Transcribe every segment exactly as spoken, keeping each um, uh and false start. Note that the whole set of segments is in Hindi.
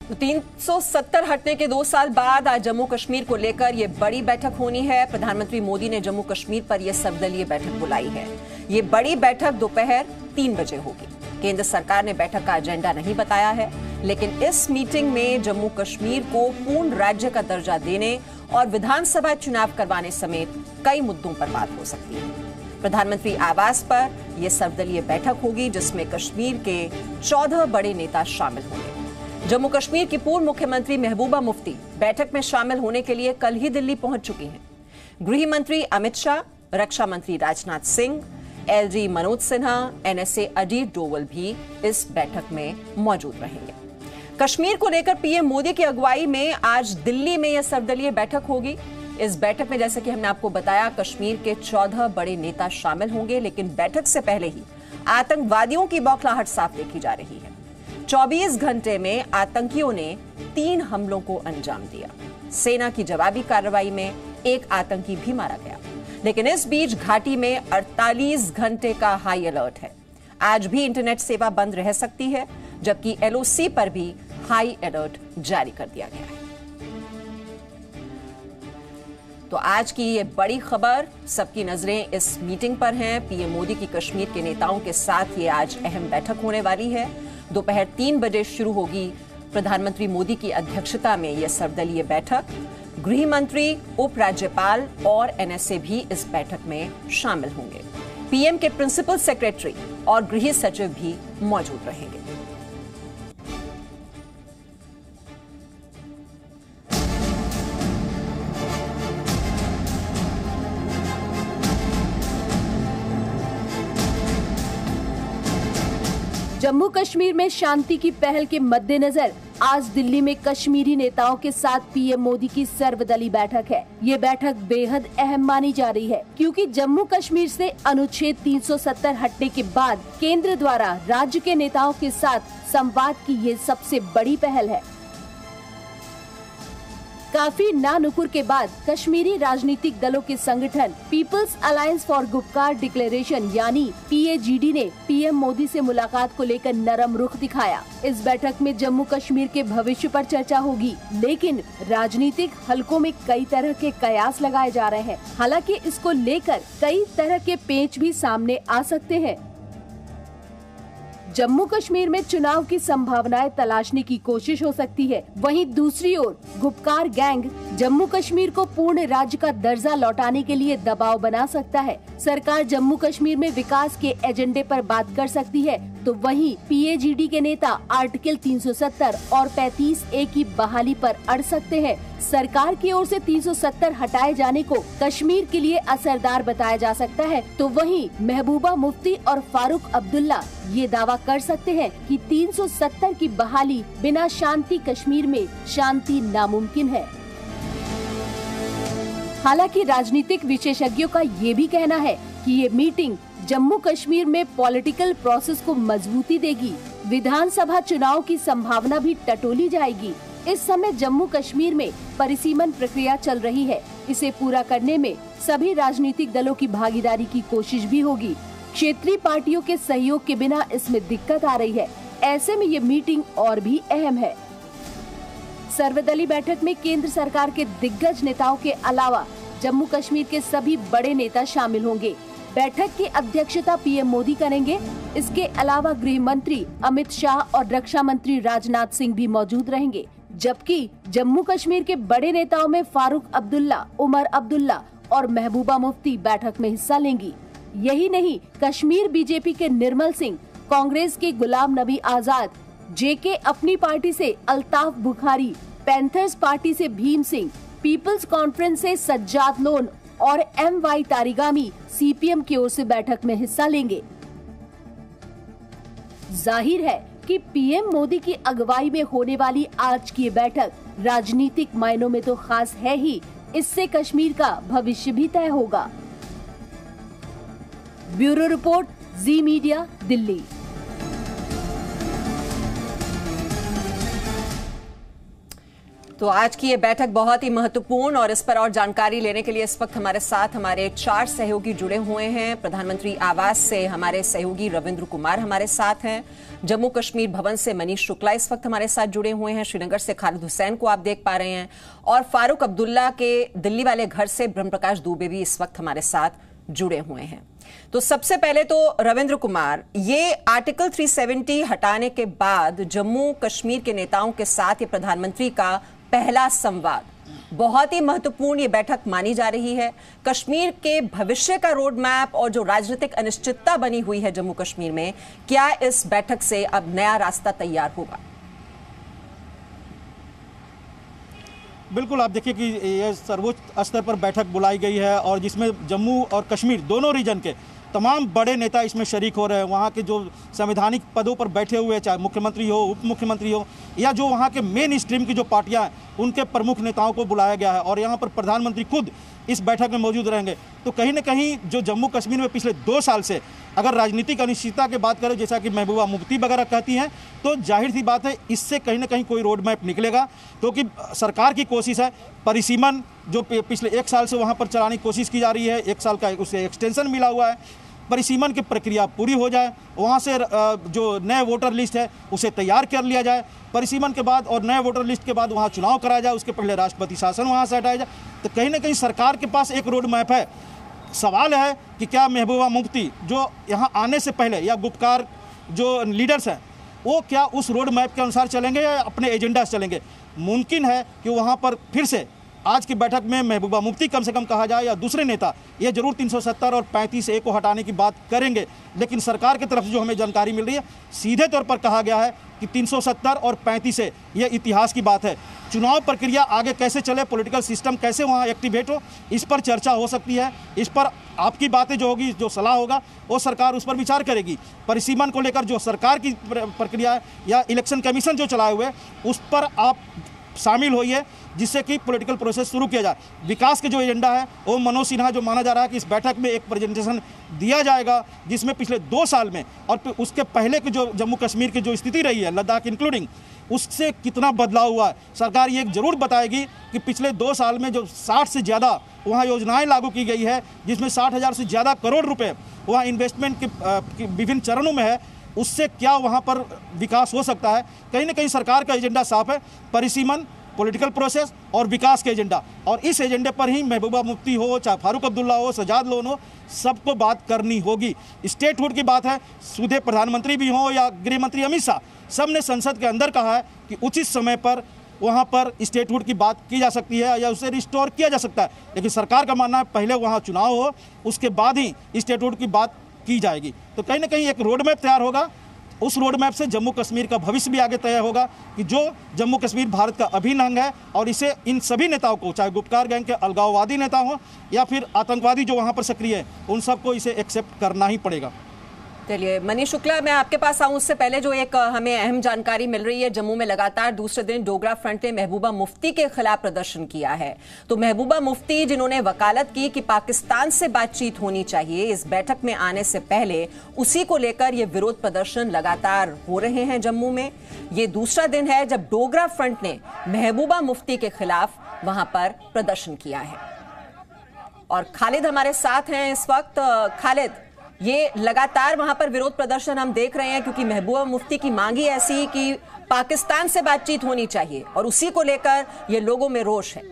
तीन सौ सत्तर हटने के दो साल बाद आज जम्मू कश्मीर को लेकर यह बड़ी बैठक होनी है। प्रधानमंत्री मोदी ने जम्मू कश्मीर पर यह सर्वदलीय बैठक बुलाई है। ये बड़ी बैठक दोपहर तीन बजे होगी। केंद्र सरकार ने बैठक का एजेंडा नहीं बताया है, लेकिन इस मीटिंग में जम्मू कश्मीर को पूर्ण राज्य का दर्जा देने और विधानसभा चुनाव करवाने समेत कई मुद्दों पर बात हो सकती है। प्रधानमंत्री आवास पर यह सर्वदलीय बैठक होगी, जिसमें कश्मीर के चौदह बड़े नेता शामिल होंगे। जम्मू कश्मीर की पूर्व मुख्यमंत्री महबूबा मुफ्ती बैठक में शामिल होने के लिए कल ही दिल्ली पहुंच चुकी हैं। गृह मंत्री अमित शाह, रक्षा मंत्री राजनाथ सिंह, एलजी मनोज सिन्हा, एनएसए अजीत डोवल भी इस बैठक में मौजूद रहेंगे। कश्मीर को लेकर पीएम मोदी की अगुवाई में आज दिल्ली में यह सर्वदलीय बैठक होगी। इस बैठक में जैसे कि हमने आपको बताया, कश्मीर के चौदह बड़े नेता शामिल होंगे, लेकिन बैठक से पहले ही आतंकवादियों की बौखलाहट साफ देखी जा रही है। चौबीस घंटे में आतंकियों ने तीन हमलों को अंजाम दिया। सेना की जवाबी कार्रवाई में एक आतंकी भी मारा गया, लेकिन इस बीच घाटी में अड़तालीस घंटे का हाई अलर्ट है। आज भी इंटरनेट सेवा बंद रह सकती है, जबकि एलओसी पर भी हाई अलर्ट जारी कर दिया गया है। तो आज की ये बड़ी खबर, सबकी नजरें इस मीटिंग पर हैं। पीएम मोदी की कश्मीर के नेताओं के साथ ये आज अहम बैठक होने वाली है। दोपहर तीन बजे शुरू होगी प्रधानमंत्री मोदी की अध्यक्षता में यह सर्वदलीय बैठक। गृह मंत्री, उपराज्यपाल और एनएसए भी इस बैठक में शामिल होंगे। पीएम के प्रिंसिपल सेक्रेटरी और गृह सचिव भी मौजूद रहेंगे। जम्मू कश्मीर में शांति की पहल के मद्देनजर आज दिल्ली में कश्मीरी नेताओं के साथ पीएम मोदी की सर्वदलीय बैठक है। ये बैठक बेहद अहम मानी जा रही है, क्योंकि जम्मू कश्मीर से अनुच्छेद तीन सौ सत्तर हटने के बाद केंद्र द्वारा राज्य के नेताओं के साथ संवाद की ये सबसे बड़ी पहल है। काफी नानुकुर के बाद कश्मीरी राजनीतिक दलों के संगठन people's alliance for Gupkar declaration यानी पीएजीडी ने पीएम मोदी से मुलाकात को लेकर नरम रुख दिखाया। इस बैठक में जम्मू कश्मीर के भविष्य पर चर्चा होगी, लेकिन राजनीतिक हलकों में कई तरह के कयास लगाए जा रहे हैं। हालांकि इसको लेकर कई तरह के पेंच भी सामने आ सकते हैं। जम्मू कश्मीर में चुनाव की संभावनाएं तलाशने की कोशिश हो सकती है। वहीं दूसरी ओर गुपकार गैंग जम्मू कश्मीर को पूर्ण राज्य का दर्जा लौटाने के लिए दबाव बना सकता है। सरकार जम्मू कश्मीर में विकास के एजेंडे पर बात कर सकती है, तो वहीं पीएजीडी के नेता आर्टिकल तीन सौ सत्तर और पैंतीस ए की बहाली पर अड़ सकते हैं। सरकार की ओर से तीन सौ सत्तर हटाए जाने को कश्मीर के लिए असरदार बताया जा सकता है, तो वहीं महबूबा मुफ्ती और फारूक अब्दुल्ला ये दावा कर सकते हैं कि तीन सौ सत्तर की बहाली बिना शांति कश्मीर में शांति नामुमकिन है। हालांकि राजनीतिक विशेषज्ञों का ये भी कहना है कि ये मीटिंग जम्मू कश्मीर में पॉलिटिकल प्रोसेस को मजबूती देगी। विधानसभा चुनाव की संभावना भी टटोली जाएगी। इस समय जम्मू कश्मीर में परिसीमन प्रक्रिया चल रही है। इसे पूरा करने में सभी राजनीतिक दलों की भागीदारी की कोशिश भी होगी। क्षेत्रीय पार्टियों के सहयोग के बिना इसमें दिक्कत आ रही है। ऐसे में ये मीटिंग और भी अहम है। सर्वदलीय बैठक में केंद्र सरकार के दिग्गज नेताओं के अलावा जम्मू कश्मीर के सभी बड़े नेता शामिल होंगे। बैठक की अध्यक्षता पीएम मोदी करेंगे। इसके अलावा गृह मंत्री अमित शाह और रक्षा मंत्री राजनाथ सिंह भी मौजूद रहेंगे, जबकि जम्मू कश्मीर के बड़े नेताओं में फारूक अब्दुल्ला, उमर अब्दुल्ला और महबूबा मुफ्ती बैठक में हिस्सा लेंगी। यही नहीं, कश्मीर बीजेपी के निर्मल सिंह, कांग्रेस के गुलाम नबी आजाद, जेके अपनी पार्टी से अल्ताफ बुखारी, पैंथर्स पार्टी से भीम सिंह, पीपल्स कॉन्फ्रेंस से सज्जाद लोन और एम वाई तारिगामी सीपीएम की ओर से बैठक में हिस्सा लेंगे। जाहिर है कि पीएम मोदी की अगुवाई में होने वाली आज की बैठक राजनीतिक मायनों में तो खास है ही, इससे कश्मीर का भविष्य भी तय होगा। Bureau report, Zee media, Delhi. तो आज की ये बैठक बहुत ही महत्वपूर्ण, और इस पर और जानकारी लेने के लिए इस वक्त हमारे साथ हमारे चार सहयोगी जुड़े हुए हैं। प्रधानमंत्री आवास से हमारे सहयोगी रविंद्र कुमार हमारे साथ हैं, जम्मू कश्मीर भवन से मनीष शुक्ला इस वक्त हमारे साथ जुड़े हुए हैं, श्रीनगर से खालिद हुसैन को आप देख पा रहे हैं, और फारूक अब्दुल्ला के दिल्ली वाले घर से ब्रह्म प्रकाश दुबे भी इस वक्त हमारे साथ जुड़े हुए हैं। तो सबसे पहले तो रविंद्र कुमार, ये आर्टिकल तीन सौ सत्तर हटाने के बाद जम्मू कश्मीर के नेताओं के साथ ये प्रधानमंत्री का पहला संवाद, बहुत ही महत्वपूर्ण ये बैठक मानी जा रही है। कश्मीर के भविष्य का रोड मैप और जो राजनीतिक अनिश्चितता बनी हुई है जम्मू कश्मीर में, क्या इस बैठक से अब नया रास्ता तैयार होगा? बिल्कुल, आप देखिए कि ये सर्वोच्च स्तर पर बैठक बुलाई गई है और जिसमें जम्मू और कश्मीर दोनों रीजन के तमाम बड़े नेता इसमें शरीक हो रहे हैं। वहाँ के जो संवैधानिक पदों पर बैठे हुए, चाहे मुख्यमंत्री हो, उप मुख्यमंत्री हो, या जो वहाँ के मेन स्ट्रीम की जो पार्टियां हैं, उनके प्रमुख नेताओं को बुलाया गया है और यहाँ पर प्रधानमंत्री खुद इस बैठक में मौजूद रहेंगे। तो कहीं ना कहीं जो जम्मू कश्मीर में पिछले दो साल से अगर राजनीतिक अनिश्चितता की बात करें, जैसा कि महबूबा मुफ्ती वगैरह कहती हैं, तो जाहिर सी बात है इससे कहीं ना कहीं कोई रोड मैप निकलेगा, क्योंकि तो सरकार की कोशिश है परिसीमन जो पिछले एक साल से वहाँ पर चलाने की कोशिश की जा रही है, एक साल का उसे एक्सटेंशन मिला हुआ है, परिसीमन की प्रक्रिया पूरी हो जाए, वहाँ से जो नए वोटर लिस्ट है उसे तैयार कर लिया जाए, परिसीमन के बाद और नए वोटर लिस्ट के बाद वहाँ चुनाव कराया जाए, उसके पहले राष्ट्रपति शासन वहाँ से हटाया जाए। तो कहीं ना कहीं सरकार के पास एक रोड मैप है। सवाल है कि क्या महबूबा मुफ्ती जो यहाँ आने से पहले या गुप्तकार जो लीडर्स हैं वो क्या उस रोड मैप के अनुसार चलेंगे या अपने एजेंडा से चलेंगे? मुमकिन है कि वहाँ पर फिर से आज की बैठक में महबूबा मुफ्ती कम से कम कहा जाए या दूसरे नेता ये जरूर तीन सौ सत्तर और पैंतीस ए को हटाने की बात करेंगे, लेकिन सरकार की तरफ से जो हमें जानकारी मिल रही है सीधे तौर पर कहा गया है कि तीन सौ सत्तर और पैंतीस ए ये इतिहास की बात है। चुनाव प्रक्रिया आगे कैसे चले, पॉलिटिकल सिस्टम कैसे वहाँ एक्टिवेट हो, इस पर चर्चा हो सकती है। इस पर आपकी बातें जो होगी, जो सलाह होगा वो सरकार उस पर विचार करेगी। परिसीमन को लेकर जो सरकार की प्रक्रिया है या इलेक्शन कमीशन जो चलाए हुए उस पर आप शामिल होइए, जिससे कि पॉलिटिकल प्रोसेस शुरू किया जाए। विकास के जो एजेंडा है वो मनोज सिन्हा जो माना जा रहा है कि इस बैठक में एक प्रेजेंटेशन दिया जाएगा जिसमें पिछले दो साल में और उसके पहले की जो जम्मू कश्मीर की जो स्थिति रही है, लद्दाख इंक्लूडिंग, उससे कितना बदलाव हुआ है। सरकार ये जरूर बताएगी कि पिछले दो साल में जो साठ से ज़्यादा वहाँ योजनाएं लागू की गई है, जिसमें साठ हज़ार से ज़्यादा करोड़ रुपए वहाँ इन्वेस्टमेंट के विभिन्न चरणों में है, उससे क्या वहाँ पर विकास हो सकता है। कहीं ना कहीं सरकार का एजेंडा साफ है, परिसीमन, पॉलिटिकल प्रोसेस और विकास के एजेंडा, और इस एजेंडे पर ही महबूबा मुफ्ती हो, चाहे फारूक अब्दुल्ला हो, सजाद लोन हो, सबको बात करनी होगी। स्टेटहुड की बात है, सीधे प्रधानमंत्री भी हो या गृह मंत्री अमित शाह, सब ने संसद के अंदर कहा है कि उचित समय पर वहाँ पर स्टेटहुड की बात की जा सकती है या उसे रिस्टोर किया जा सकता है, लेकिन सरकार का मानना है पहले वहाँ चुनाव हो, उसके बाद ही स्टेटहुड की बात की जाएगी। तो कहीं ना कहीं एक रोड मैप तैयार होगा। उस रोड मैप से जम्मू कश्मीर का भविष्य भी आगे तय होगा कि जो जम्मू कश्मीर भारत का अभिन्न अंग है, और इसे इन सभी नेताओं को, चाहे गुप्तकार गैंग के अलगाववादी नेता हो या फिर आतंकवादी जो वहाँ पर सक्रिय है, उन सबको इसे एक्सेप्ट करना ही पड़ेगा। चलिए मनीष शुक्ला, मैं आपके पास आऊं उससे पहले जो एक हमें अहम जानकारी मिल रही है, जम्मू में लगातार दूसरे दिन डोगरा फ्रंट ने महबूबा मुफ्ती के खिलाफ प्रदर्शन किया है। तो महबूबा मुफ्ती जिन्होंने वकालत की कि पाकिस्तान से बातचीत होनी चाहिए इस बैठक में आने से पहले, उसी को लेकर ये विरोध प्रदर्शन लगातार हो रहे हैं जम्मू में। ये दूसरा दिन है जब डोगरा फ्रंट ने महबूबा मुफ्ती के खिलाफ वहां पर प्रदर्शन किया है। और खालिद हमारे साथ हैं इस वक्त। खालिद, ये लगातार वहां पर विरोध प्रदर्शन हम देख रहे हैं क्योंकि महबूबा मुफ्ती की मांग ही ऐसी कि पाकिस्तान से बातचीत होनी चाहिए, और उसी को लेकर ये लोगों में रोष है।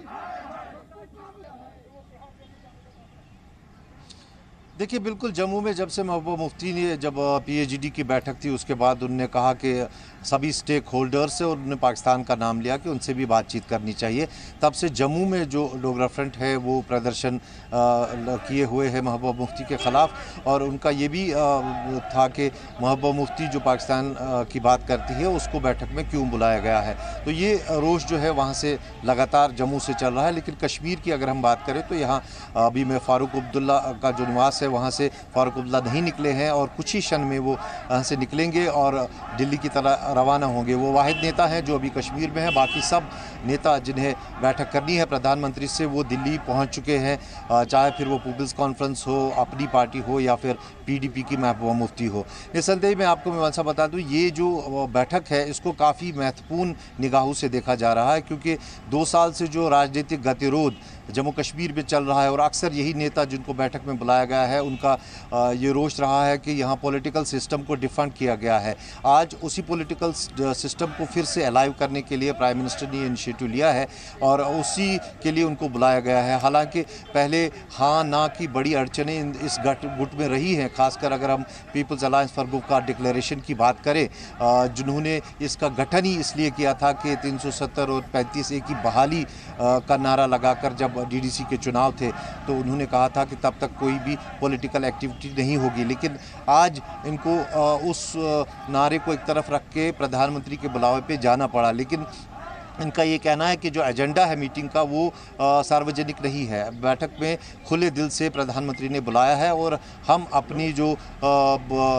देखिए, बिल्कुल जम्मू में जब से महबूबा मुफ्ती ने जब पीएचडी की बैठक थी उसके बाद उन्होंने कहा कि सभी स्टेक होल्डर्स से, और उन्होंने पाकिस्तान का नाम लिया कि उनसे भी बातचीत करनी चाहिए। तब से जम्मू में जो डोगरा फ्रंट है वो प्रदर्शन किए हुए है महबूबा मुफ्ती के ख़िलाफ़, और उनका ये भी आ, था कि महबूबा मुफ्ती जो पाकिस्तान आ, की बात करती है उसको बैठक में क्यों बुलाया गया है। तो ये रोष जो है वहाँ से लगातार जम्मू से चल रहा है। लेकिन कश्मीर की अगर हम बात करें तो यहाँ अभी मैं फारूक अब्दुल्ला का जो निवास है वहाँ से फारूक अब्दुल्ला नहीं निकले हैं और कुछ ही क्षण में वो यहाँ से निकलेंगे और दिल्ली की तरह रवाना होंगे। वो वाहिद नेता हैं जो अभी कश्मीर में हैं, बाकी सब नेता जिन्हें बैठक करनी है प्रधानमंत्री से वो दिल्ली पहुँच चुके हैं, चाहे फिर वो पीपल्स कॉन्फ्रेंस हो, अपनी पार्टी हो या फिर पीडीपी की महबूबा मुफ्ती हो। निस्संदेह मैं आपको मैं बता दूँ ये जो बैठक है इसको काफ़ी महत्वपूर्ण निगाहों से देखा जा रहा है, क्योंकि दो साल से जो राजनीतिक गतिरोध जम्मू कश्मीर में चल रहा है और अक्सर यही नेता जिनको बैठक में बुलाया गया है उनका ये रोष रहा है कि यहाँ पॉलिटिकल सिस्टम को डिफंड किया गया है। आज उसी पॉलिटिकल सिस्टम को फिर से अलाइव करने के लिए प्राइम मिनिस्टर ने इनिशिएटिव लिया है और उसी के लिए उनको बुलाया गया है। हालांकि पहले हाँ ना की बड़ी अड़चनें इस गट गुट में रही हैं, खासकर अगर हम पीपल्स अलायंस फॉर ग्रुप का डिक्लेरेशन की बात करें, जिन्होंने इसका गठन ही इसलिए किया था कि तीन सौ सत्तर और पैंतीस ए की बहाली का नारा लगाकर जब डीडीसी के चुनाव थे तो उन्होंने कहा था कि तब तक कोई भी पॉलिटिकल एक्टिविटी नहीं होगी। लेकिन आज इनको उस नारे को एक तरफ रख के प्रधानमंत्री के बुलावे पे जाना पड़ा। लेकिन इनका ये कहना है कि जो एजेंडा है मीटिंग का वो सार्वजनिक नहीं है। बैठक में खुले दिल से प्रधानमंत्री ने बुलाया है और हम अपनी जो आ,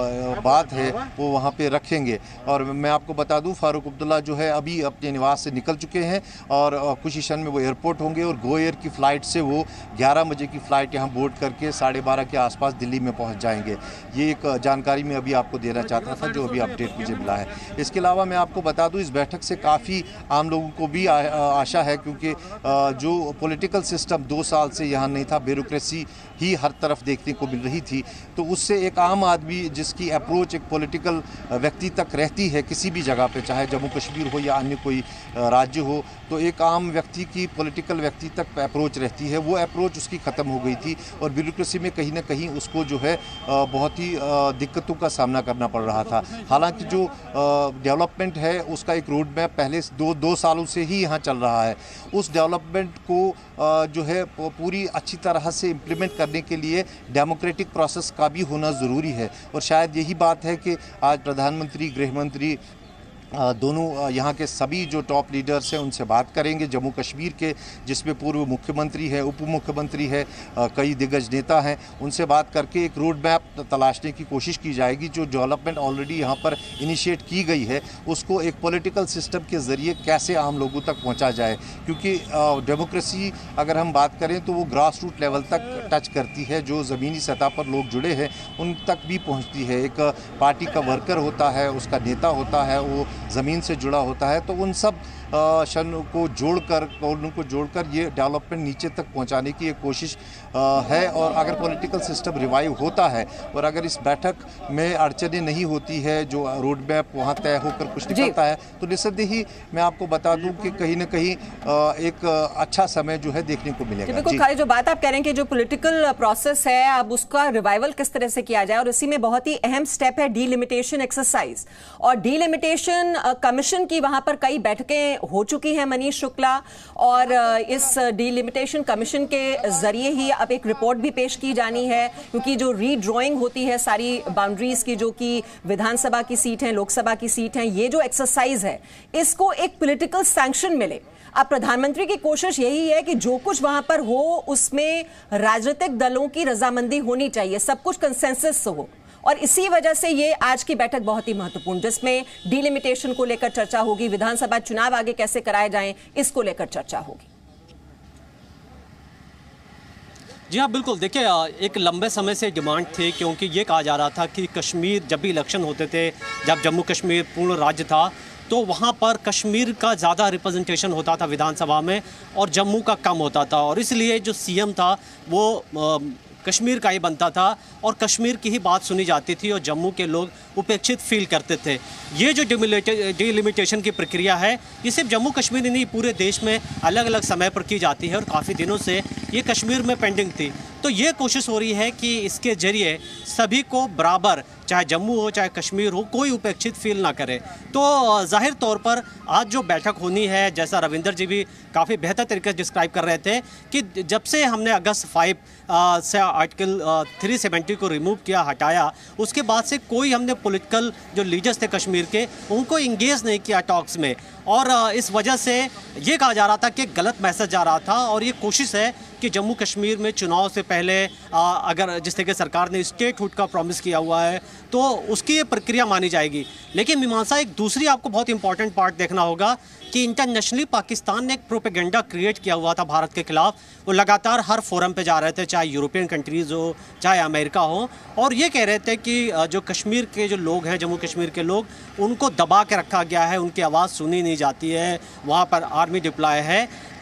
बात है वो वहाँ पे रखेंगे। और मैं आपको बता दूं फारूक अब्दुल्ला जो है अभी अपने निवास से निकल चुके हैं और कुछ ही क्षण में वो एयरपोर्ट होंगे और गो एयर की फ़्लाइट से वो ग्यारह बजे की फ़्लाइट यहाँ बोर्ड करके साढ़े बारह के आसपास दिल्ली में पहुँच जाएंगे। ये एक जानकारी मैं अभी आपको देना चाहता था जो अभी अपडेट मुझे मिला है। इसके अलावा मैं आपको बता दूँ इस बैठक से काफ़ी आम लोग को भी आ, आशा है, क्योंकि जो पॉलिटिकल सिस्टम दो साल से यहाँ नहीं था, ब्यूरोक्रेसी ही हर तरफ देखने को मिल रही थी, तो उससे एक आम आदमी जिसकी अप्रोच एक पॉलिटिकल व्यक्ति तक रहती है किसी भी जगह पे, चाहे जम्मू कश्मीर हो या अन्य कोई राज्य हो, तो एक आम व्यक्ति की पॉलिटिकल व्यक्ति तक अप्रोच रहती है, वो अप्रोच उसकी ख़त्म हो गई थी और ब्यूरोक्रेसी में कहीं ना कहीं उसको जो है बहुत ही दिक्कतों का सामना करना पड़ रहा था। हालांकि जो डेवलपमेंट है उसका एक रोड मैप पहले दो दो सालों से ही यहाँ चल रहा है। उस डेवलपमेंट को जो है पूरी अच्छी तरह से इम्प्लीमेंट करने के लिए डेमोक्रेटिक प्रोसेस का भी होना ज़रूरी है और शायद यही बात है कि आज प्रधानमंत्री, गृह मंत्री दोनों यहाँ के सभी जो टॉप लीडर्स हैं उनसे बात करेंगे जम्मू कश्मीर के, जिसमें पूर्व मुख्यमंत्री है, उप मुख्यमंत्री है, कई दिग्गज नेता हैं, उनसे बात करके एक रोड मैप तलाशने की कोशिश की जाएगी। जो डेवलपमेंट ऑलरेडी यहाँ पर इनिशिएट की गई है उसको एक पॉलिटिकल सिस्टम के ज़रिए कैसे आम लोगों तक पहुँचा जाए, क्योंकि डेमोक्रेसी अगर हम बात करें तो वो ग्रास रूट लेवल तक टच करती है, जो ज़मीनी सतह पर लोग जुड़े हैं उन तक भी पहुँचती है। एक पार्टी का वर्कर होता है, उसका नेता होता है, वो ज़मीन से जुड़ा होता है, तो उन सब क्षण को जोड़कर उनको जोड़कर ये डेवलपमेंट नीचे तक पहुंचाने की एक कोशिश है। और अगर पॉलिटिकल सिस्टम रिवाइव होता है और अगर इस बैठक में अड़चनें नहीं होती है, जो रोड मैप वहाँ तय होकर कुछ निकलता है, तो निस्संदेह ही मैं आपको बता दूं कि कहीं ना कहीं एक अच्छा समय जो है देखने को मिलेगा। बिल्कुल खाली जो बात आप कह रहे हैं कि जो पॉलिटिकल प्रोसेस है अब उसका रिवाइवल किस तरह से किया जाए, और इसी में बहुत ही अहम स्टेप है डीलिमिटेशन एक्सरसाइज। और डीलिमिटेशन कमीशन की वहां पर कई बैठकें हो चुकी हैं मनीष शुक्ला, और इस डीलिमिटेशन कमीशन के जरिए ही अब एक रिपोर्ट भी पेश की जानी है, क्योंकि जो रीड्रॉइंग होती है सारी बाउंड्रीज की, जो कि विधानसभा की सीट है, लोकसभा की सीट है, ये जो एक्सरसाइज है इसको एक पॉलिटिकल सैंक्शन मिले। अब प्रधानमंत्री की कोशिश यही है कि जो कुछ वहां पर हो उसमें राजनीतिक दलों की रजामंदी होनी चाहिए, सब कुछ कंसेंसस हो, और इसी वजह से ये आज की बैठक बहुत ही महत्वपूर्ण, जिसमें डीलिमिटेशन को लेकर चर्चा होगी, विधानसभा चुनाव आगे कैसे कराए जाएं इसको लेकर चर्चा होगी। जी हाँ, बिल्कुल। देखिए, एक लंबे समय से डिमांड थी, क्योंकि ये कहा जा रहा था कि कश्मीर जब भी इलेक्शन होते थे, जब जम्मू कश्मीर पूर्ण राज्य था, तो वहाँ पर कश्मीर का ज़्यादा रिप्रेजेंटेशन होता था विधानसभा में और जम्मू का कम होता था, और इसलिए जो सीएम था वो आ, कश्मीर का ही बनता था और कश्मीर की ही बात सुनी जाती थी और जम्मू के लोग उपेक्षित फील करते थे। ये जो डिलिमिटेशन की प्रक्रिया है ये सिर्फ जम्मू कश्मीर ही नहीं, पूरे देश में अलग अलग समय पर की जाती है और काफ़ी दिनों से ये कश्मीर में पेंडिंग थी। तो ये कोशिश हो रही है कि इसके ज़रिए सभी को बराबर, चाहे जम्मू हो चाहे कश्मीर हो, कोई उपेक्षित फील ना करे। तो जाहिर तौर पर आज जो बैठक होनी है, जैसा रविंदर जी भी काफ़ी बेहतर तरीके से डिस्क्राइब कर रहे थे कि जब से हमने अगस्त फाइव आ, से आर्टिकल थ्री सेवेंटी को रिमूव किया, हटाया, उसके बाद से कोई हमने पॉलिटिकल जो लीडर्स थे कश्मीर के उनको इंगेज नहीं किया टॉक्स में, और इस वजह से ये कहा जा रहा था कि गलत मैसेज जा रहा था, और ये कोशिश है कि कि जम्मू कश्मीर में चुनाव से पहले आ, अगर जिस तरीके सरकार ने स्टेटहुड का प्रॉमिस किया हुआ है तो उसकी ये प्रक्रिया मानी जाएगी। लेकिन मीमांसा एक दूसरी आपको बहुत इंपॉर्टेंट पार्ट देखना होगा कि इंटरनेशनली पाकिस्तान ने एक प्रोपेगेंडा क्रिएट किया हुआ था भारत के खिलाफ। वो लगातार हर फोरम पे जा रहे थे, चाहे यूरोपियन कंट्रीज़ हो चाहे अमेरिका हो, और ये कह रहे थे कि जो कश्मीर के जो लोग हैं, जम्मू कश्मीर के लोग, उनको दबा के रखा गया है, उनकी आवाज़ सुनी नहीं जाती है, वहाँ पर आर्मी डिप्लॉय है।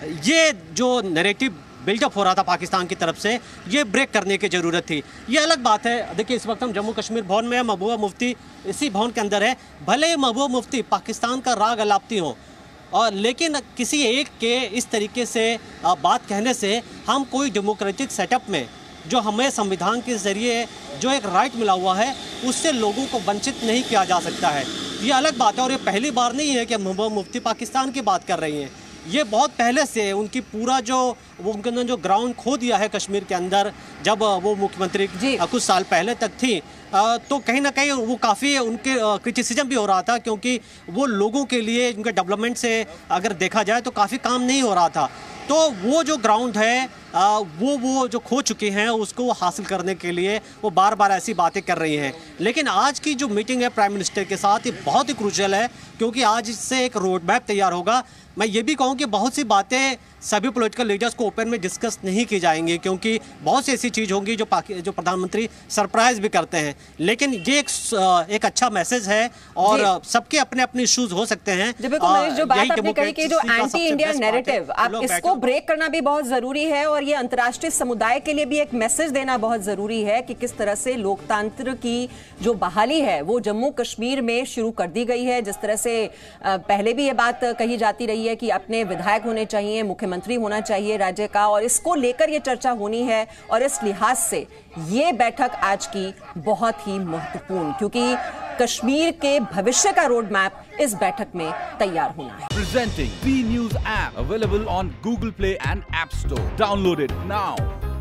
ये जो नैरेटिव बिल्डअप हो रहा था पाकिस्तान की तरफ से, ये ब्रेक करने की ज़रूरत थी। ये अलग बात है। देखिए इस वक्त हम जम्मू कश्मीर भवन में, महबूबा मुफ्ती इसी भवन के अंदर है। भले ही महबूबा मुफ्ती पाकिस्तान का राग अलापती हो, और लेकिन किसी एक के इस तरीके से बात कहने से हम कोई डेमोक्रेटिक सेटअप में जो हमें संविधान के ज़रिए जो एक राइट मिला हुआ है उससे लोगों को वंचित नहीं किया जा सकता है। ये अलग बात है। और ये पहली बार नहीं है कि महबूबा मुफ्ती पाकिस्तान की बात कर रही हैं। ये बहुत पहले से उनकी पूरा जो वो उन्होंने जो ग्राउंड खो दिया है कश्मीर के अंदर, जब वो मुख्यमंत्री कुछ साल पहले तक थी, तो कहीं ना कहीं वो काफ़ी उनके क्रिटिसिज्म भी हो रहा था, क्योंकि वो लोगों के लिए उनके डेवलपमेंट से अगर देखा जाए तो काफ़ी काम नहीं हो रहा था। तो वो जो ग्राउंड है आ, वो वो जो खो चुके हैं उसको वो हासिल करने के लिए वो बार बार ऐसी बातें कर रही हैं। लेकिन आज की जो मीटिंग है प्राइम मिनिस्टर के साथ, ये बहुत ही क्रूशियल है, क्योंकि आज इससे एक रोड मैप तैयार होगा। मैं ये भी कहूँ कि बहुत सी बातें सभी पॉलिटिकल लीडर्स को ओपन में डिस्कस नहीं की जाएंगी, क्योंकि बहुत सी ऐसी चीज़ होंगी जो जो प्रधानमंत्री सरप्राइज भी करते हैं। लेकिन ये एक, एक अच्छा मैसेज है, और सबके अपने अपने इश्यूज हो सकते हैं। जो बात आपने कही कि जो एंटी इंडिया नैरेटिव, आप इसको ब्रेक करना भी बहुत जरूरी है, और ये अंतर्राष्ट्रीय समुदाय के लिए भी एक मैसेज देना बहुत जरूरी है कि किस तरह से लोकतंत्र की जो बहाली है वो जम्मू कश्मीर में शुरू कर दी गई है। जिस तरह से पहले भी ये बात कही जाती रही है कि अपने विधायक होने चाहिए, मुख्यमंत्री होना चाहिए राज्य का, और इसको लेकर ये चर्चा होनी है। और इस लिहाज से ये बैठक आज की बहुत ही महत्वपूर्ण, क्योंकि कश्मीर के भविष्य का रोड मैप इस बैठक में तैयार होना है। Presenting B News app available on Google Play and App Store. Download it now.